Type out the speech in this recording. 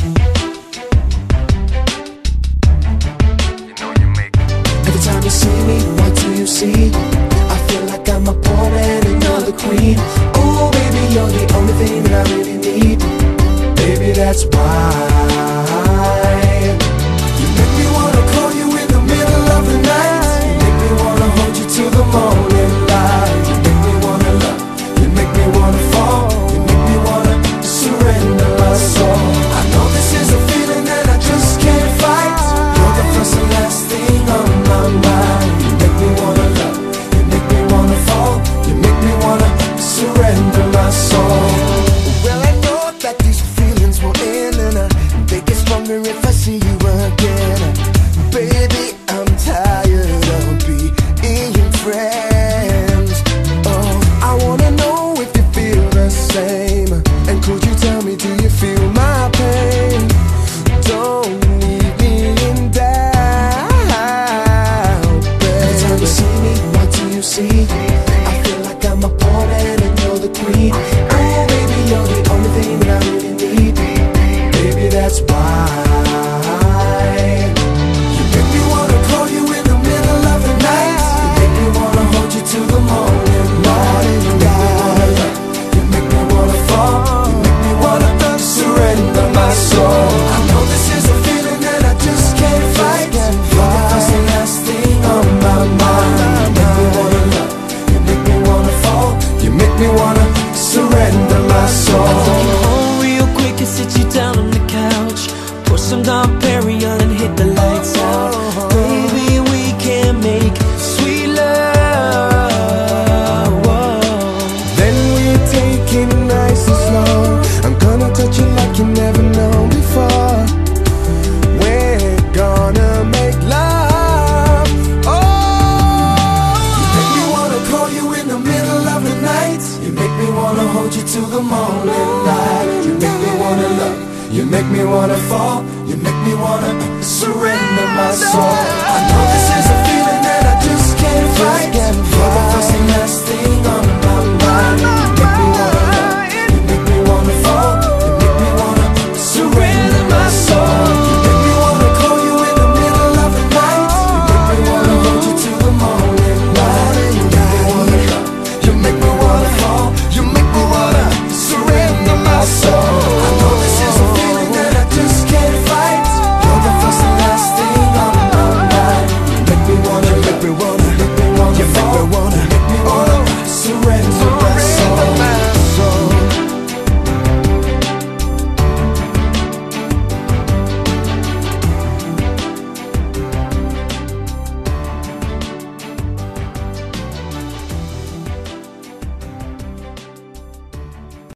Every time you see me, what do you see? I feel like I'm a pawn and you're the queen. Oh baby, you're the only thing that I really need. Baby, that's why you make me wanna call you in the middle of the night. You make me wanna hold you till the morning light. You make me wanna love, you make me wanna fall, you make me wanna surrender my soul. I know this is a feeling that I just can't fight. You're the first and last thing on my mind. You make me wanna love, you make me wanna fall, you make me wanna surrender my soul. Well, I know that these feelings will end, and they get stronger if I see you again. Baby, I'm tired of being friends. Oh, I wanna know if you feel the same. And could you tell me, do you feel my pain? Don't leave me in doubt, babe. Every time you see me, what do you see? I feel like I'm a pawn and you're the queen. Oh baby, you're the only thing that I really need. Baby, that's why you make me wanna call you in the middle of the night. You make me wanna hold you till the morning light. You make me wanna love, you make me wanna fall, you make me wanna surrender my soul. I know this is a feeling that I just can't fight. You're the first and last thing on my mind. You make me wanna love, you make me wanna fall, you make me wanna surrender my soul. I'll take you home real quick and sit you down on the couch. Pour some Dom Perignon and hit the lights out. Baby, we can make sweet love. Whoa. Then we take it nice and slow. I'm gonna touch you like you never known before. We're gonna make love. Oh, you make me wanna call you in the middle of the night. You make me wanna hold you till the morning light. You make me wanna love, you make me wanna fall, you make me wanna surrender my soul. I know this is a